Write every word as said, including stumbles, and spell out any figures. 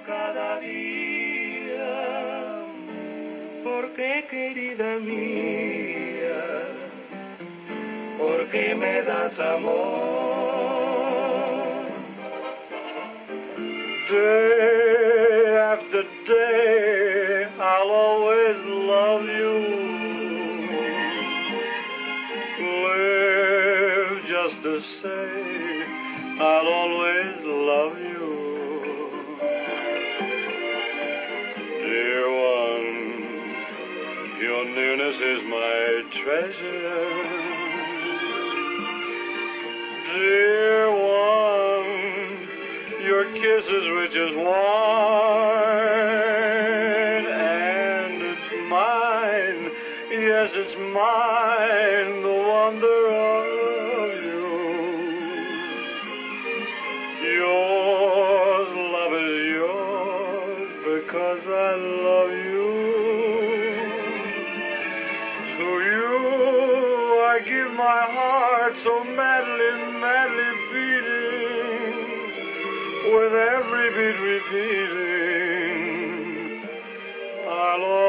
cada día. Porque, querida mía, porque me das amor. Day after day, I'll always love you. Live just to say, I'll always love you. Dear one, your nearness is my treasure. Dear one, your kiss is rich as wine, and it's mine, yes, it's mine, the wonder of you. Yours, love is yours, because I love you. To you I give my heart so madly, madly beating, with every beat repeating, I'll